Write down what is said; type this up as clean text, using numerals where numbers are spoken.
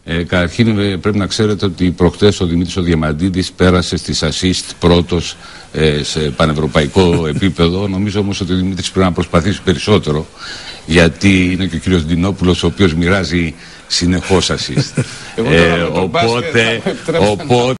Καταρχήν πρέπει να ξέρετε ότι προχτές ο Δημήτρης ο Διαμαντίδης πέρασε στις assist πρώτος σε πανευρωπαϊκό επίπεδο. Νομίζω όμως ότι ο Δημήτρης πρέπει να προσπαθήσει περισσότερο, γιατί είναι και ο κύριος Ντινόπουλος ο οποίος μοιράζει συνεχώς assist. οπότε